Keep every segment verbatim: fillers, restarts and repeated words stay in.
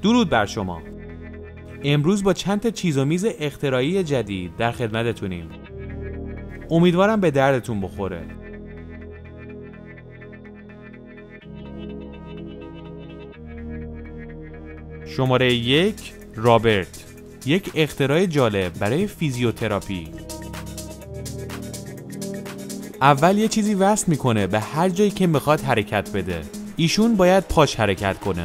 درود بر شما. امروز با چند تا چیز و میز اختراعی جدید در خدمتتونیم. امیدوارم به دردتون بخوره. شماره یک، رابرت، یک اختراع جالب برای فیزیوتراپی. اول یه چیزی وصل میکنه به هر جایی که میخواد حرکت بده. ایشون باید پاش حرکت کنه.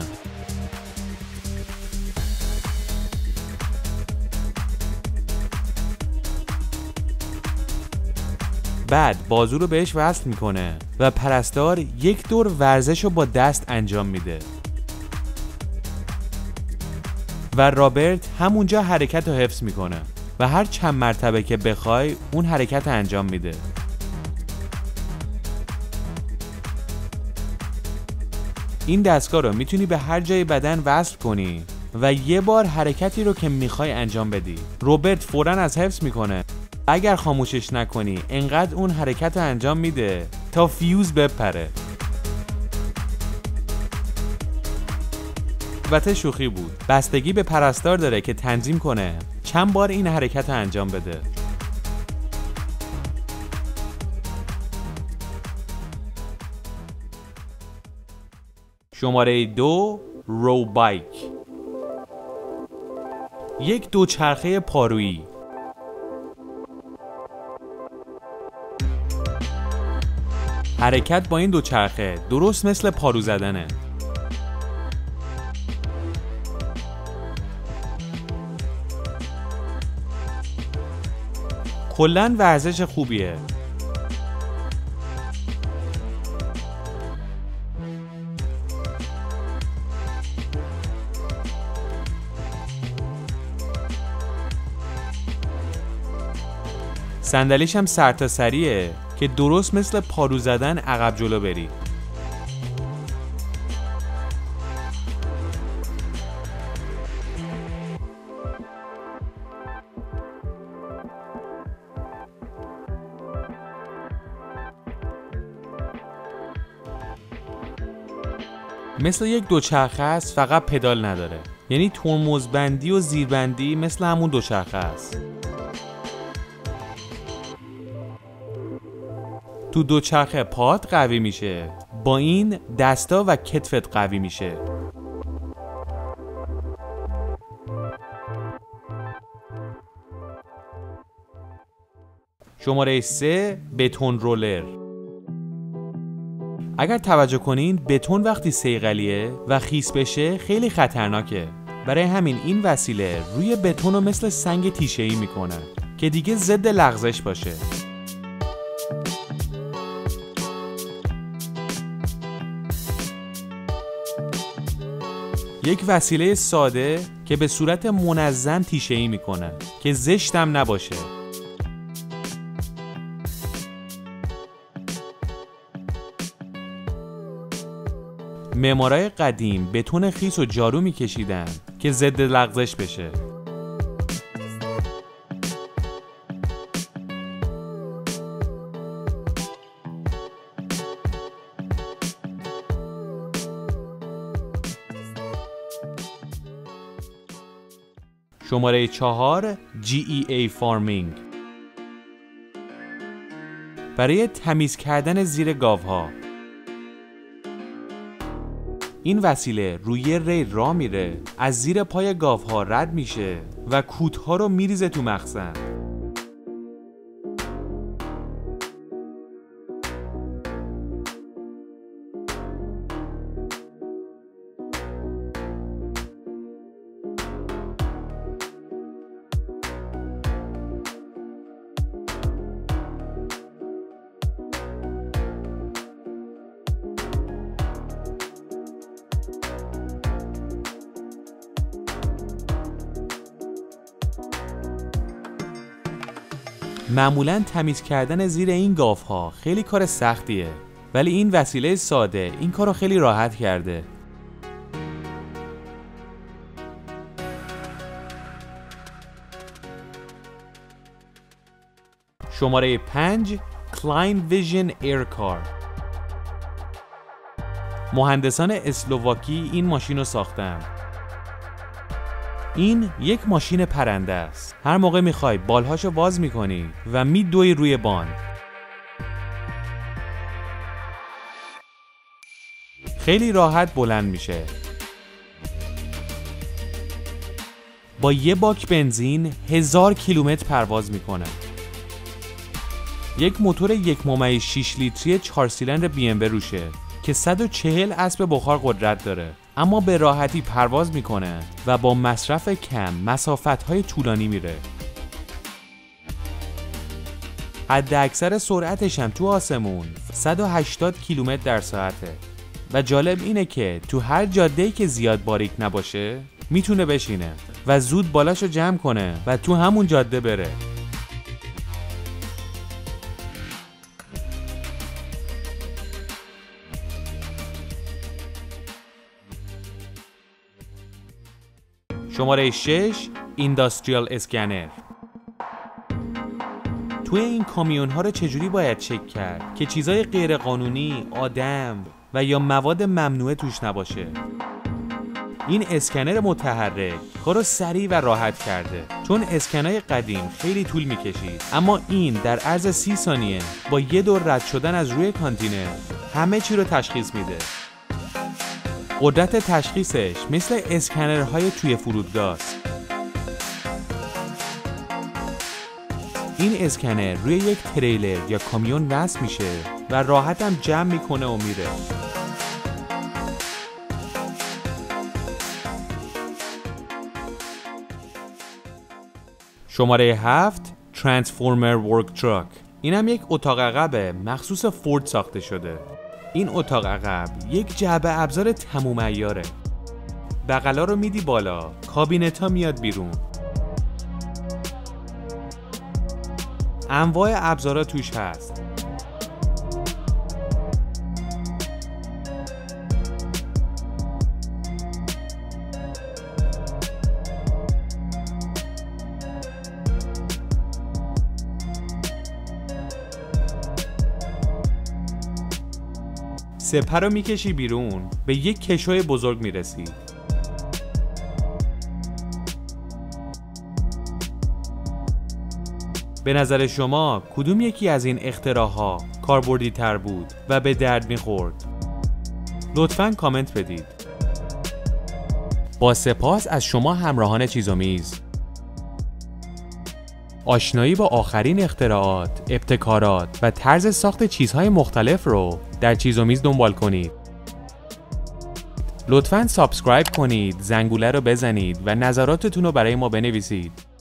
بعد بازو رو بهش وصل میکنه و پرستار یک دور ورزش رو با دست انجام میده و رابرت همونجا حرکت رو حفظ میکنه و هر چند مرتبه که بخوای اون حرکت رو انجام میده. این دستگاه رو میتونی به هر جای بدن وصل کنی و یه بار حرکتی رو که میخوای انجام بدی. رابرت فوراً از حفظ میکنه. اگر خاموشش نکنی انقدر اون حرکت رو انجام میده تا فیوز بپره. البته شوخی بود. بستگی به پرستار داره که تنظیم کنه چند بار این حرکت رو انجام بده. شماره دو، رو بایک، یک دوچرخه پارویی. حرکت با این دوچرخه درست مثل پارو زدنه. کلاً ورزش خوبیه. صندلیش هم سرتاسریه که درست مثل پارو زدن عقب جلو بری. مثل یک دوچرخه است، فقط پدال نداره. یعنی ترمزبندی و زیربندی مثل همون دوچرخه است. تو دوچرخه پات قوی میشه، با این دستا و کتفت قوی میشه. شماره سه، بتون رولر. اگر توجه کنین بتون وقتی صیقلیه و خیس بشه خیلی خطرناکه. برای همین این وسیله روی بتون رو مثل سنگ تیشه‌ای میکنه که دیگه ضد لغزش باشه. یک وسیله ساده که به صورت منظم تیشه‌ای میکنه که زشتم نباشه. معمارای قدیم بتون خیس و جارو میکشیدن که ضد لغزش بشه. شماره چهار، جی ای ای فارمینگ، برای تمیز کردن زیر گاوها. این وسیله روی ری راه میره، از زیر پای گاوها رد میشه و کودها رو میریزه تو مخزن. معمولاً تمیز کردن زیر این گاوها خیلی کار سختیه، ولی این وسیله ساده این کارو خیلی راحت کرده. شماره پنج، کلاین ویژن ایرکار. مهندسان اسلواکی این ماشین رو ساختن. این یک ماشین پرنده است. هر موقع میخوای بالهاشو باز میکنی و میدوی روی باند. خیلی راحت بلند میشه. با یه باک بنزین هزار کیلومتر پرواز میکنه. یک موتور یک ممیز شش لیتری چهار سیلندر بی ام روشه که صد و چهل اسب بخار قدرت داره، اما به راحتی پرواز میکنه و با مصرف کم مسافت‌های طولانی میره. حد اکثر سرعتش هم تو آسمون صد و هشتاد کیلومتر در ساعته و جالب اینه که تو هر جاده‌ای که زیاد باریک نباشه میتونه بشینه و زود بالاشو جمع کنه و تو همون جاده بره. شماره شش اینداستریال اسکنر. توی این کامیون ها رو چجوری باید چک کرد که چیزای غیر قانونی، آدم و یا مواد ممنوعه توش نباشه؟ این اسکنر متحرک کارو سریع و راحت کرده، چون اسکنای قدیم خیلی طول میکشید، اما این در عرض سی ثانیه با یه دور رد شدن از روی کانتینر همه چی رو تشخیص میده. قدرت تشخیصش مثل اسکنرهای توی فرودگاه است. این اسکنر روی یک تریلر یا کامیون وصل میشه و راحت هم جمع میکنه و میره. شماره هفت ترانسفورمر ورک تراک. اینم یک اتاق عقبه مخصوص فورد ساخته شده. این اتاق عقب یک جعبه ابزار تموم عیاره. بغلا رو میدی بالا، کابینت ها میاد بیرون. انواع ابزارا توش هست. سپر رو میکشی بیرون، به یک کشوی بزرگ میرسی. به نظر شما کدوم یکی از این اختراعها کاربردی تر بود و به درد میخورد؟ لطفاً کامنت بدید. با سپاس از شما همراهان چیزومیز. آشنایی با آخرین اختراعات، ابتکارات و طرز ساخت چیزهای مختلف رو در چیزومیز دنبال کنید. لطفاً سابسکرایب کنید، زنگوله رو بزنید و نظراتتون رو برای ما بنویسید.